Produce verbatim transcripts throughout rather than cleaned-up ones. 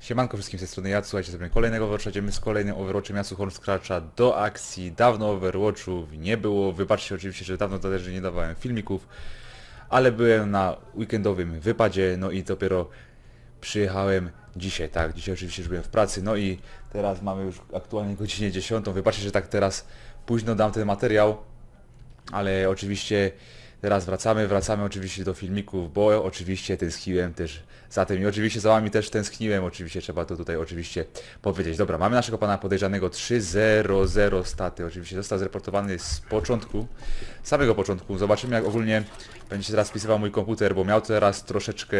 Siemanko wszystkim z tej strony Jacu, słuchajcie sobie kolejnego Overwatcha, idziemy z kolejnym Overwatchem Jacu Horn Scratcha do akcji. Dawno Overwatchów nie było, wybaczcie oczywiście, że dawno też nie dawałem filmików, ale byłem na weekendowym wypadzie, no i dopiero przyjechałem dzisiaj, tak, dzisiaj oczywiście już byłem w pracy, no i teraz mamy już aktualnie godzinę dziesiątą, wybaczcie, że tak teraz późno dam ten materiał, ale oczywiście teraz wracamy, wracamy oczywiście do filmików, bo oczywiście tęskniłem też za tym i oczywiście za wami też tęskniłem, oczywiście trzeba to tutaj oczywiście powiedzieć. Dobra, mamy naszego pana podejrzanego trzy zero zero staty, oczywiście został zreportowany z początku, z samego początku. Zobaczymy jak ogólnie będzie się teraz spisywał mój komputer, bo miał teraz troszeczkę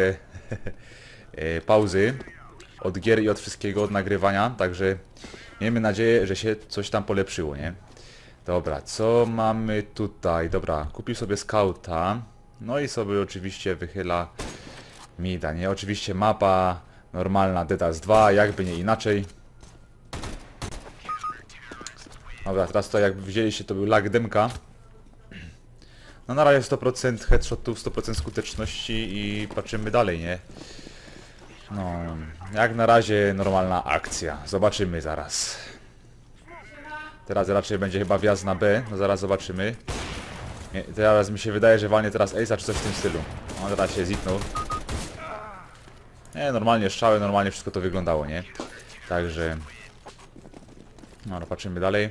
pauzy od gier i od wszystkiego, od nagrywania, także miejmy nadzieję, że się coś tam polepszyło, nie? Dobra, co mamy tutaj? Dobra, kupił sobie skauta. No i sobie oczywiście wychyla mida, nie? Oczywiście mapa normalna DDoS dwa, jakby nie inaczej. Dobra, teraz to jakby widzieliście, to był lag demka. No na razie sto procent headshotów, sto procent skuteczności i patrzymy dalej, nie? No, jak na razie normalna akcja. Zobaczymy zaraz. Teraz raczej będzie chyba wjazd na B, no zaraz zobaczymy. Nie, teraz mi się wydaje, że walnie teraz Ace'a czy coś w tym stylu. On teraz się zniknął. Nie, normalnie strzały, normalnie wszystko to wyglądało, nie? Także... No, no patrzymy dalej.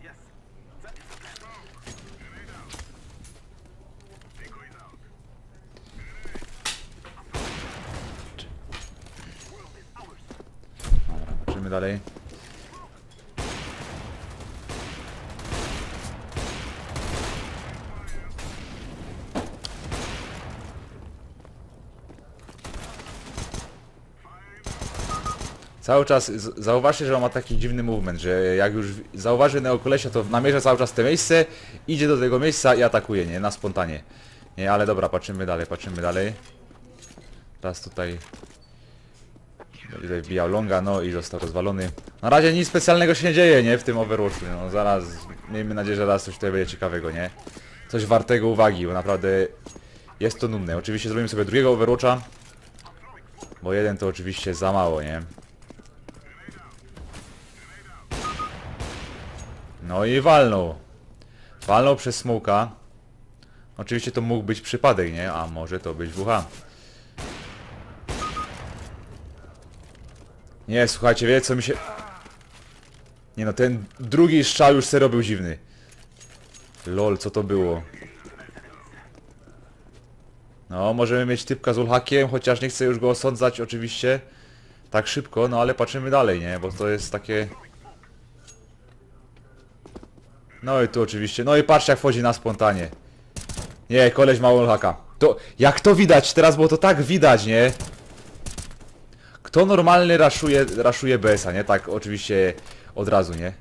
Dobra, patrzymy dalej. Cały czas, zauważcie, że on ma taki dziwny movement, że jak już zauważy innego kolesia, to namierza cały czas te miejsce, idzie do tego miejsca i atakuje, nie? Na spontanie. Nie, ale dobra, patrzymy dalej, patrzymy dalej. Teraz tutaj... Tutaj wbijał longa, no i został rozwalony. Na razie nic specjalnego się nie dzieje, nie? W tym Overwatchu, no zaraz, miejmy nadzieję, że zaraz coś tutaj będzie ciekawego, nie? Coś wartego uwagi, bo naprawdę jest to nudne. Oczywiście zrobimy sobie drugiego Overwatcha, bo jeden to oczywiście za mało, nie? No i walnął. Walnął przez smoka. Oczywiście to mógł być przypadek, nie? A może to być W H. Nie, słuchajcie, wiecie co mi się... Nie no, ten drugi strzał już serio był dziwny. Lol, co to było? No, możemy mieć typka z ulhakiem, chociaż nie chcę już go osądzać oczywiście tak szybko, no ale patrzymy dalej, nie? Bo to jest takie... No i tu oczywiście, no i patrzcie jak wchodzi na spontanie. Nie, koleś ma wallhacka. To, jak to widać, teraz było to tak widać, nie? Kto normalny raszuje, raszuje B S a, nie? Tak oczywiście od razu, nie?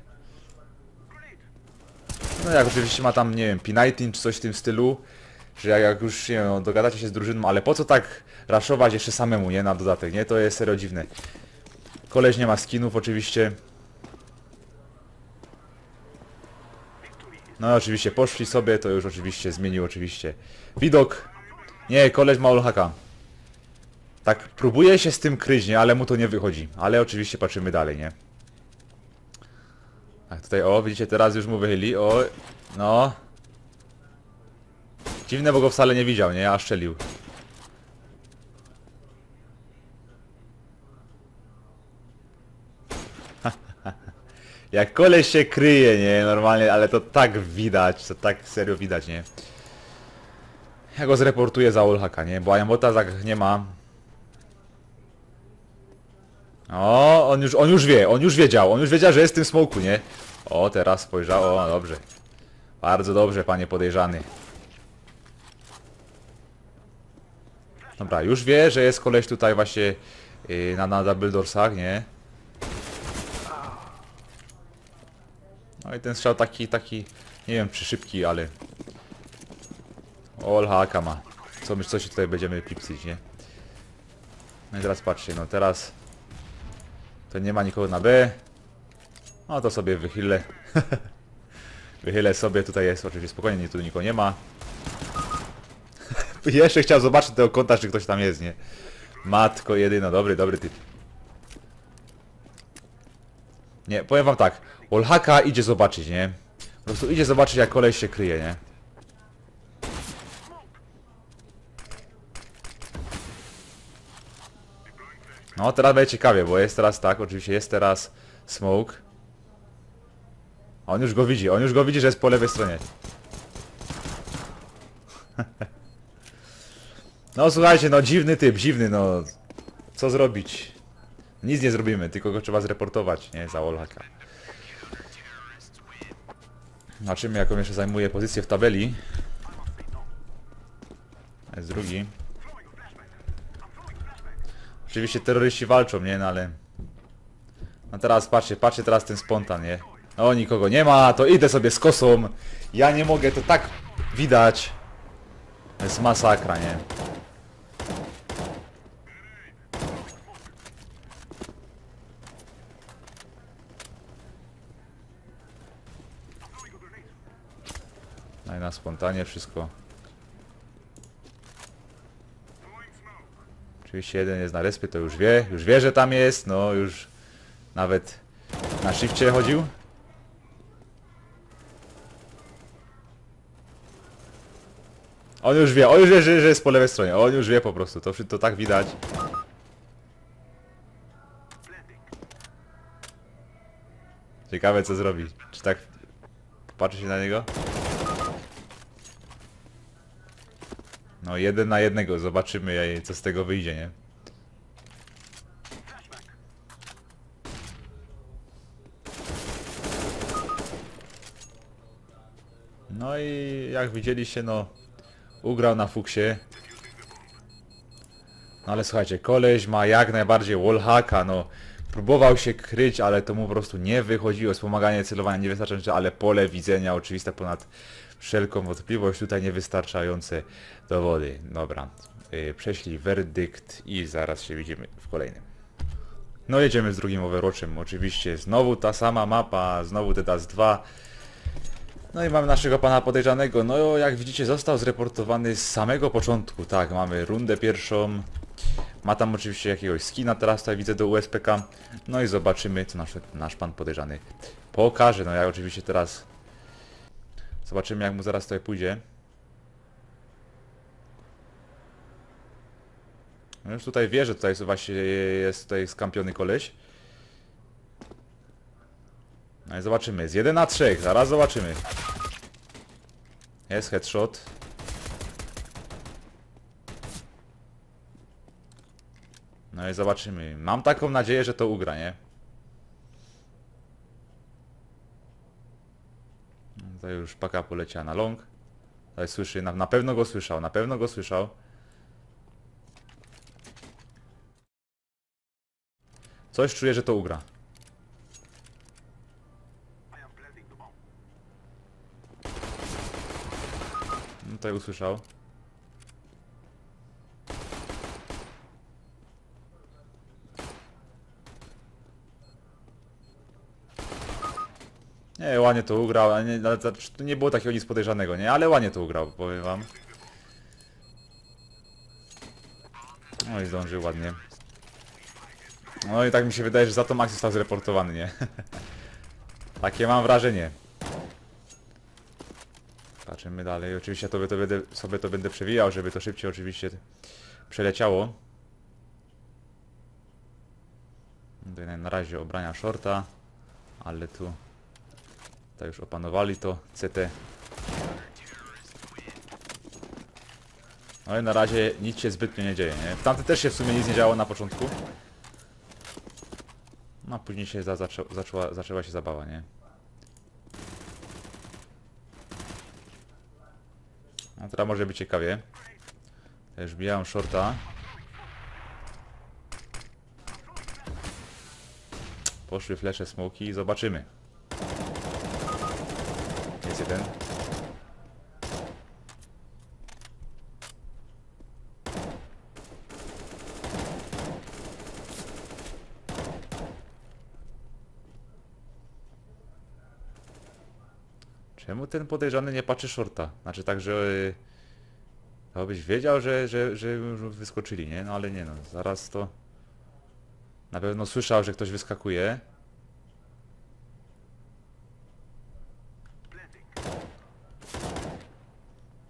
No jak oczywiście ma tam, nie wiem, P dziewiętnaście czy coś w tym stylu. Że jak, jak już, nie wiem, dogadacie się z drużyną, ale po co tak raszować jeszcze samemu, nie? Na dodatek, nie? To jest serio dziwne. Koleś nie ma skinów oczywiście. No oczywiście poszli sobie, to już oczywiście zmienił oczywiście widok. Nie, koleś ma wallhacka. Tak próbuje się z tym kryć, nie, ale mu to nie wychodzi. Ale oczywiście patrzymy dalej, nie. Tak tutaj, o, widzicie, teraz już mu wychyli, o, no. Dziwne, bo go wcale nie widział, nie, a szczelił. Jak koleś się kryje, nie, normalnie, ale to tak widać, to tak serio widać, nie. Ja go zreportuję za wallhacka, nie, bo Aimbota tak nie ma. O, on już, on już wie, on już wiedział, on już wiedział, że jest w tym smoku, nie. O, teraz spojrzał, o, dobrze. Bardzo dobrze, panie podejrzany. Dobra, już wie, że jest koleś tutaj właśnie yy, na, na double doorsach, nie. No i ten strzał taki, taki, nie wiem czy szybki, ale... Wallhacka ma. Co my, co się tutaj będziemy pipsyć, nie? No i teraz patrzcie, no teraz... To nie ma nikogo na B. No to sobie wychylę. Wychylę sobie, tutaj jest oczywiście spokojnie, tu nikogo nie ma. Jeszcze chciał zobaczyć tego kąta, czy ktoś tam jest, nie? Matko jedyna, dobry, dobry typ. Nie, powiem wam tak. Wallhacka idzie zobaczyć, nie? Po prostu idzie zobaczyć, jak koleś się kryje, nie? No, teraz będzie ciekawie, bo jest teraz tak, oczywiście jest teraz smoke. A on już go widzi, on już go widzi, że jest po lewej stronie. No słuchajcie, no dziwny typ, dziwny, no. Co zrobić? Nic nie zrobimy, tylko go trzeba zreportować, nie? Za Wallhacka. Zobaczymy, jaką jeszcze zajmuje pozycję w tabeli. Jest drugi. Oczywiście terroryści walczą, nie? No ale... No teraz patrzcie, patrzcie teraz ten spontan, nie? No nikogo nie ma, to idę sobie z kosą. Ja nie mogę, to tak widać. To jest masakra, nie? No i na spontanie wszystko. Oczywiście jeden jest na respie, to już wie, już wie, że tam jest, no już nawet na shifcie chodził. On już wie, on już wie, że, że jest po lewej stronie, on już wie po prostu, to, to tak widać. Ciekawe co zrobi, czy tak patrzy się na niego? No jeden na jednego, zobaczymy co z tego wyjdzie, nie? No i jak widzieliście, no ugrał na fuksie. No ale słuchajcie, koleś ma jak najbardziej wallhacka, no próbował się kryć, ale to mu po prostu nie wychodziło. Wspomaganie celowania niewystarczające, ale pole widzenia oczywiste ponad wszelką wątpliwość. Tutaj niewystarczające dowody. Dobra, yy, prześlij werdykt i zaraz się widzimy w kolejnym. No jedziemy z drugim Overwatchem, oczywiście znowu ta sama mapa, znowu te D A S dwa. No i mamy naszego pana podejrzanego, no jak widzicie został zreportowany z samego początku, tak, mamy rundę pierwszą. Ma tam oczywiście jakiegoś skina, teraz tutaj widzę do U S P K. No i zobaczymy co nasz, nasz pan podejrzany pokaże, no ja oczywiście teraz... Zobaczymy jak mu zaraz tutaj pójdzie. No już tutaj wie, że tutaj właśnie jest tutaj skampiony koleś. No i zobaczymy, z jeden na trzech, zaraz zobaczymy. Jest headshot. No i zobaczymy. Mam taką nadzieję, że to ugra, nie? Tutaj już paka poleciała na long. Tutaj słyszy, na, na pewno go słyszał, na pewno go słyszał. Coś czuję, że to ugra. No tutaj usłyszał. Nie, ładnie to ugrał, ale nie, ale to nie było takiego nic podejrzanego, nie? Ale ładnie to ugrał, powiem wam. No i zdążył ładnie. No i tak mi się wydaje, że za to Max został zreportowany, nie? Takie mam wrażenie. Patrzymy dalej. Oczywiście to, to będę, sobie to będę przewijał, żeby to szybciej oczywiście przeleciało. Tutaj na razie obrania shorta, ale tu to już opanowali to C T. No i na razie nic się zbytnio nie dzieje, nie? W tamtym też się w sumie nic nie działo na początku. No a później się za, zaczę, zaczęła, zaczęła się zabawa, nie? No teraz może być ciekawie. Też wbijałem shorta. Poszły flesze, smoki i zobaczymy. Jest jeden. Czemu ten podejrzany nie patrzy shorta? Znaczy tak, że... To byś wiedział, że, że, że już wyskoczyli, nie? No ale nie no, zaraz to... Na pewno słyszał, że ktoś wyskakuje.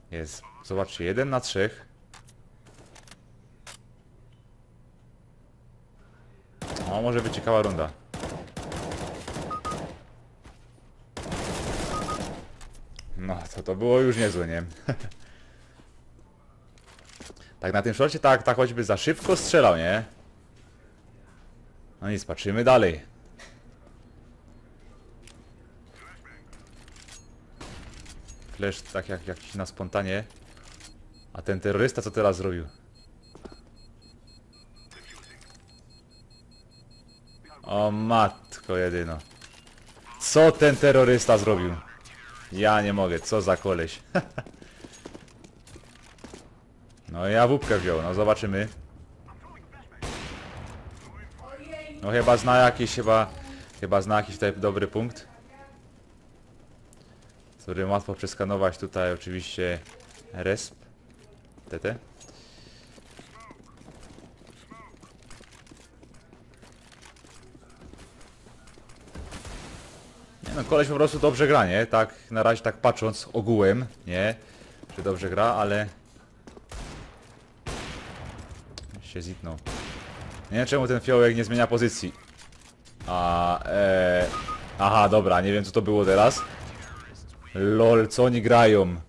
Jest. Zobaczcie, jeden na trzech. O, może być ciekawa runda. No, to to było już niezłe, nie? Tak na tym szorcie, tak, tak choćby za szybko strzelał, nie? No nic, patrzymy dalej. Flash tak jak jakiś na spontanie. A ten terrorysta co teraz zrobił? O matko jedyno. Co ten terrorysta zrobił? Ja nie mogę, co za koleś. No ja wódkę wziął, no zobaczymy. No chyba zna jakiś, chyba... Chyba zna jakiś tutaj dobry punkt. Z którym łatwo przeskanować tutaj oczywiście resp. T T. Nie no, koleś po prostu dobrze gra, nie? Tak, na razie tak patrząc ogółem, nie? Że dobrze gra, ale... się zitnął. Nie wiem czemu ten fiołek nie zmienia pozycji. A, ee... Aha, dobra, nie wiem co to było teraz. Lol, co oni grają?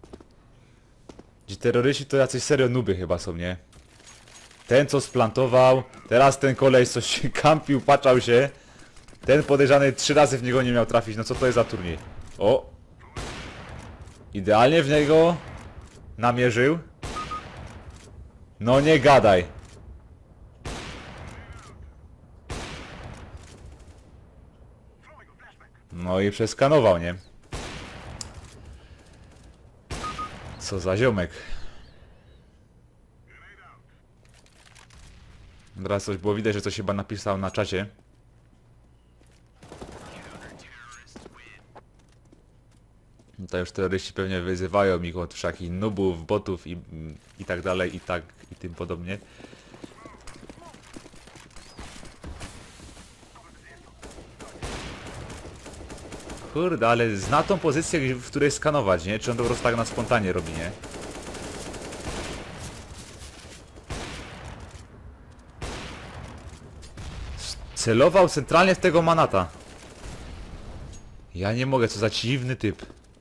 Ci terroryści to jacyś serio nuby chyba są, nie? Ten co splantował, teraz ten koleś coś się kampił, patrzał się. Ten podejrzany trzy razy w niego nie miał trafić, no co to jest za turniej? O! Idealnie w niego namierzył. No nie gadaj. No i przeskanował, nie? Co za ziomek. Teraz coś było widać, że coś chyba napisał na czacie. Tutaj już terroryści pewnie wyzywają ich od wszakich nubów, botów i, i tak dalej, i tak, i tym podobnie. Kurde, ale zna tą pozycję, w której skanować, nie? Czy on to po prostu tak na spontanie robi, nie? Celował centralnie w tego manata. Ja nie mogę, co za dziwny typ.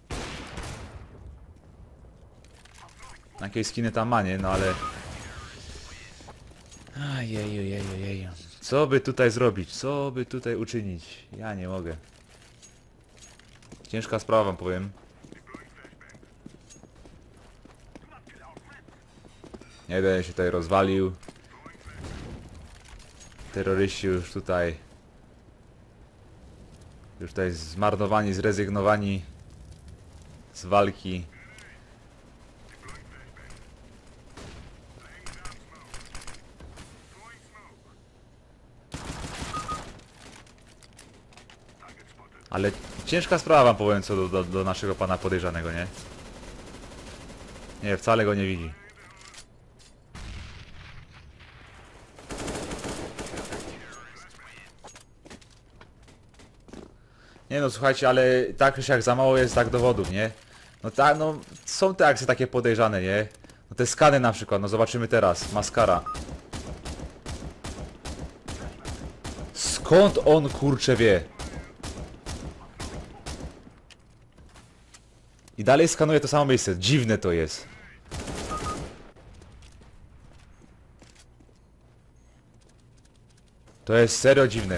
Jakieś skiny tam ma, nie? No ale... Ajejujejujeju. Co by tutaj zrobić? Co by tutaj uczynić? Ja nie mogę. Ciężka sprawa wam powiem. Jeden się tutaj rozwalił. Terroryści już tutaj... Już tutaj zmarnowani, zrezygnowani z walki. Ale ciężka sprawa wam powiem co do, do, do naszego pana podejrzanego, nie? Nie, wcale go nie widzi. Nie no, słuchajcie, ale tak już jak za mało jest tak dowodów, nie? No tak, no są te akcje takie podejrzane, nie? No te skany na przykład, no zobaczymy teraz. Maskara. Skąd on kurczę wie? I dalej skanuje to samo miejsce. Dziwne to jest. To jest serio dziwne.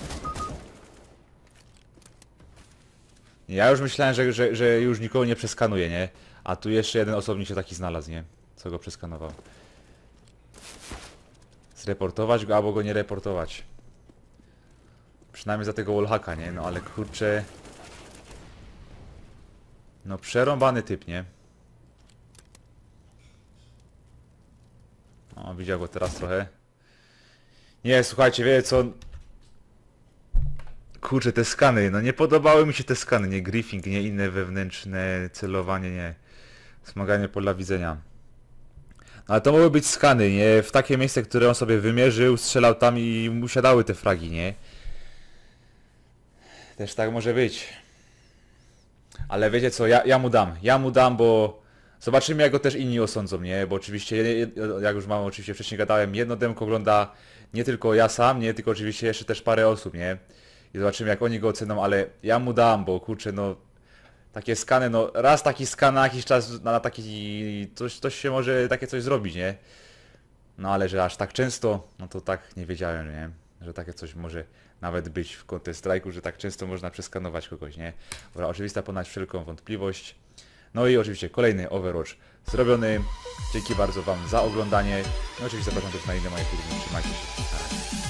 Ja już myślałem, że, że, że już nikogo nie przeskanuje, nie? A tu jeszcze jeden osobnik się taki znalazł, nie? Co go przeskanował. Zreportować go albo go nie reportować. Przynajmniej za tego wallhacka, nie? No ale kurczę... No przerąbany typ, nie? O, widział go teraz trochę. Nie, słuchajcie, wiecie co... Kurczę, te skany, no nie podobały mi się te skany, nie griffing, nie inne wewnętrzne celowanie, nie wzmaganie pola widzenia. No, ale to mogły być skany, nie? W takie miejsce, które on sobie wymierzył, strzelał tam i mu siadały te fragi, nie? Też tak może być. Ale wiecie co, ja, ja mu dam, ja mu dam, bo... Zobaczymy, jak go też inni osądzą, nie? Bo oczywiście, je- je- jak już mam oczywiście wcześniej gadałem, jedno demko ogląda nie tylko ja sam, nie? Tylko oczywiście jeszcze też parę osób, nie? I zobaczymy, jak oni go ocenią, ale ja mu dam, bo kurczę, no... Takie skany, no raz taki skan na jakiś czas, na taki... Coś, coś się może takie coś zrobić, nie? No ale że aż tak często, no to tak nie wiedziałem, nie? Że takie coś może nawet być w Counter Strike'u, że tak często można przeskanować kogoś, nie? Dobra, oczywista ponad wszelką wątpliwość. No i oczywiście kolejny Overwatch zrobiony. Dzięki bardzo Wam za oglądanie. No i oczywiście zapraszam też na inne moje filmy. Trzymajcie się. Na razie.